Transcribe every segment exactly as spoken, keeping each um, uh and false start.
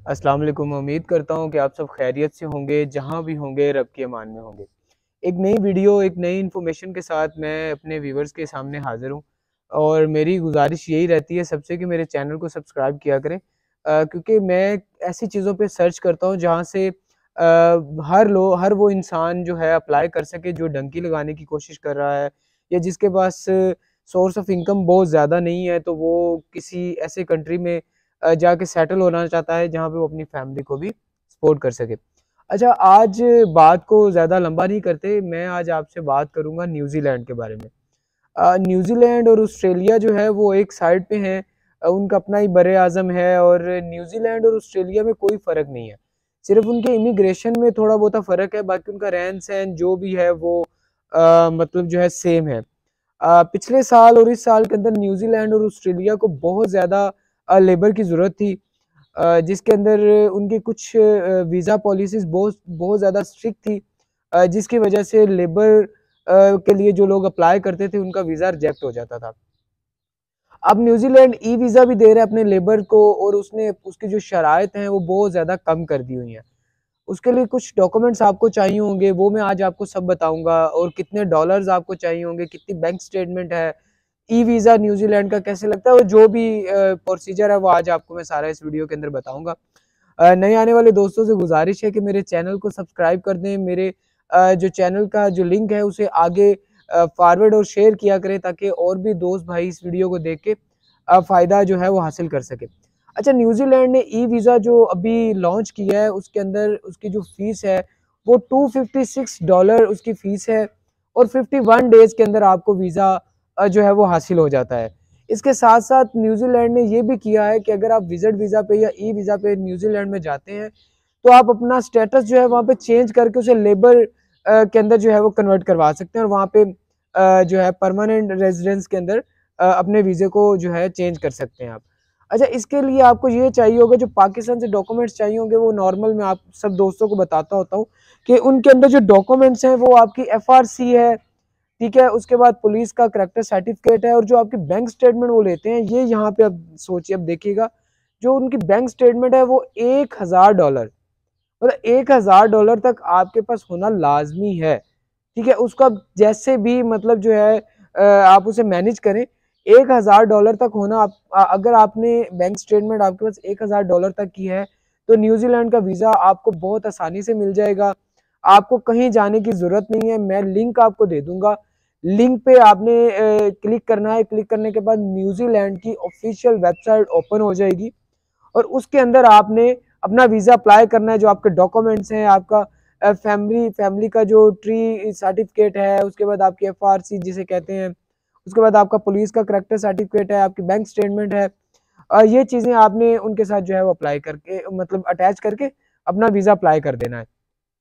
अस्सलाम वालेकुम। उम्मीद करता हूँ कि आप सब खैरियत से होंगे, जहाँ भी होंगे रब की अमान में होंगे। एक नई वीडियो, एक नई इन्फॉर्मेशन के साथ मैं अपने व्यूवर्स के सामने हाज़िर हूँ और मेरी गुजारिश यही रहती है सबसे कि मेरे चैनल को सब्सक्राइब किया करें, अ, क्योंकि मैं ऐसी चीज़ों पे सर्च करता हूँ जहाँ से अ, हर लो हर वो इंसान जो है अप्लाई कर सके जो डंकी लगाने की कोशिश कर रहा है या जिसके पास सोर्स ऑफ इनकम बहुत ज़्यादा नहीं है, तो वो किसी ऐसे कंट्री में अ, जाके सेटल होना चाहता है जहाँ पे वो अपनी फैमिली को भी सपोर्ट कर सके। अच्छा, आज बात को ज़्यादा लंबा नहीं करते, मैं आज आपसे बात करूँगा न्यूज़ीलैंड के बारे में। अ, न्यूज़ीलैंड और ऑस्ट्रेलिया जो है वो एक साइड पे हैं, अ, उनका अपना ही बर-ए-आज़म है और न्यूज़ीलैंड और ऑस्ट्रेलिया में कोई फ़र्क नहीं है। सिर्फ़ उनके इमिग्रेशन में थोड़ा बहुत फ़र्क है, बाकी उनका रहन-सहन जो भी है वो अ, मतलब जो है सेम है। अ, पिछले साल और इस साल के अंदर न्यूज़ीलैंड और ऑस्ट्रेलिया को बहुत ज़्यादा अ, लेबर की ज़रूरत थी, अ, जिसके अंदर उनकी कुछ अ, वीज़ा पॉलिसीज़ बहुत बहुत ज़्यादा स्ट्रिक्ट थी, अ, जिसकी वजह से लेबर अ, के लिए जो लोग अप्लाई करते थे उनका वीज़ा रिजेक्ट हो जाता था। अब न्यूज़ीलैंड ई वीज़ा भी दे रहा है अपने लेबर को और उसने उसकी जो शराइत हैं वो बहुत ज़्यादा कम कर दी हुई हैं। उसके लिए कुछ डॉक्यूमेंट्स आपको चाहिए होंगे, वो मैं आज आपको सब बताऊँगा, और कितने डॉलर्स आपको चाहिए होंगे, कितनी बैंक स्टेटमेंट है, ई वीज़ा न्यूज़ीलैंड का कैसे लगता है और जो भी अ, प्रोसीजर है वो आज आपको मैं सारा इस वीडियो के अंदर बताऊँगा। अ, नए आने वाले दोस्तों से गुज़ारिश है कि मेरे चैनल को सब्सक्राइब कर दें, मेरे अ, जो चैनल का जो लिंक है उसे आगे अ, फॉरवर्ड और शेयर किया करें ताकि और भी दोस्त भाई इस वीडियो को देख के अ, फ़ायदा जो है वो हासिल कर सकें। अच्छा, न्यूज़ीलैंड ने ई वीज़ा जो अभी लॉन्च किया है उसके अंदर उसकी जो फ़ीस है वो टू फिफ्टी सिक्स डॉलर उसकी फ़ीस है और फिफ्टी वन डेज़ के अंदर आपको वीज़ा अ, जो है वो हासिल हो जाता है। इसके साथ-साथ न्यूज़ीलैंड ने ये भी किया है कि अगर आप विज़िट वीज़ा पे या ई वीज़ा पे न्यूज़ीलैंड में जाते हैं, तो आप अपना स्टेटस जो है वहाँ पे चेंज करके उसे लेबर अ, के अंदर जो है वो कन्वर्ट करवा सकते हैं और वहाँ पे अ, जो है परमानेंट रेज़िडेंस के अंदर अ, अपने वीज़े को जो है चेंज कर सकते हैं आप। अच्छा, इसके लिए आपको ये चाहिए होगा, जो पाकिस्तान से डॉक्यूमेंट्स चाहिए होंगे वो नॉर्मल मैं आप सब दोस्तों को बताता होता हूँ कि उनके अंदर जो डॉक्यूमेंट्स हैं वो आपकी एफ आर सी है, ठीक है? उसके बाद पुलिस का करैक्टर सर्टिफिकेट है और जो आपकी बैंक स्टेटमेंट वो लेते हैं, ये यहाँ पे अब सोचिए, अब देखिएगा, जो उनकी बैंक स्टेटमेंट है वो एक हज़ार डॉलर, मतलब एक हज़ार डॉलर तक आपके पास होना लाज़मी है, ठीक है? उसको आप जैसे भी मतलब जो है अ, आप उसे मैनेज करें, एक हज़ार डॉलर तक होना आप अ, अगर आपने बैंक स्टेटमेंट आपके पास एक हज़ार डॉलर तक की है, तो न्यूज़ीलैंड का वीज़ा आपको बहुत आसानी से मिल जाएगा। आपको कहीं जाने की ज़रूरत नहीं है, मैं लिंक आपको दे दूँगा। लिंक पे आपने अ, क्लिक करना है, क्लिक करने के बाद न्यूज़ीलैंड की ऑफ़िशियल वेबसाइट ओपन हो जाएगी और उसके अंदर आपने अपना वीज़ा अप्लाई करना है, जो आपके डॉक्यूमेंट्स हैं, आपका अ, फैमिली फैमिली का जो ट्री सर्टिफिकेट है, उसके बाद आपकी एफ आर सी जिसे कहते हैं, उसके बाद आपका पुलिस का करैक्टर सर्टिफिकेट है, आपकी बैंक स्टेटमेंट है। अ, ये चीज़ें आपने उनके साथ जो है वो अप्लाई करके मतलब अटैच करके अपना वीज़ा अप्लाई कर देना है।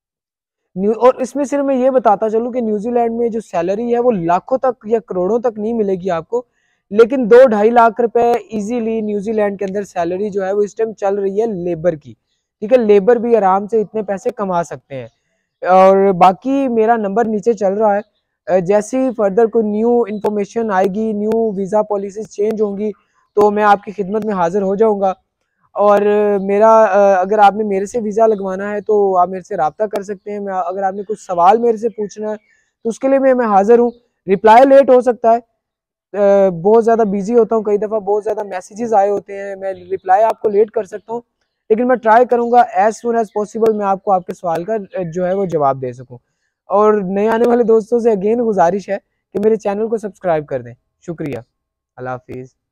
न्यू और इसमें सिर्फ मैं ये बताता चलूँ कि न्यूज़ीलैंड में जो सैलरी है वो लाखों तक या करोड़ों तक नहीं मिलेगी आपको, लेकिन दो ढाई लाख रुपए इज़िली न्यूज़ीलैंड के अंदर सैलरी जो है वो इस टाइम चल रही है लेबर की, ठीक है? लेबर भी आराम से इतने पैसे कमा सकते हैं और बाकी मेरा नंबर नीचे चल रहा है। अ, जैसे ही फर्दर कोई न्यू इन्फॉर्मेशन आएगी, न्यू वीज़ा पॉलिसीज़ चेंज होंगी, तो मैं आपकी खिदमत में हाज़िर हो जाऊँगा। और मेरा अ, अगर आपने मेरे से वीज़ा लगवाना है तो आप मेरे से राब्ता कर सकते हैं। मैं अगर आपने कुछ सवाल मेरे से पूछना है तो उसके लिए मैं मैं हाज़िर हूँ। रिप्लाई लेट हो सकता है, अ, बहुत ज़्यादा बिज़ी होता हूँ, कई दफ़ा बहुत ज़्यादा मैसेजेस आए होते हैं, मैं रिप्लाई आपको लेट कर सकता हूँ, लेकिन मैं ट्राई करूँगा एज़ सून एज़ पॉसिबल मैं आपको आपके सवाल का अ, जो है वो जवाब दे सकूँ। और नए आने वाले दोस्तों से अगेन गुज़ारिश है कि मेरे चैनल को सब्सक्राइब कर दें। शुक्रिया। अल्लाह हाफ़िज़।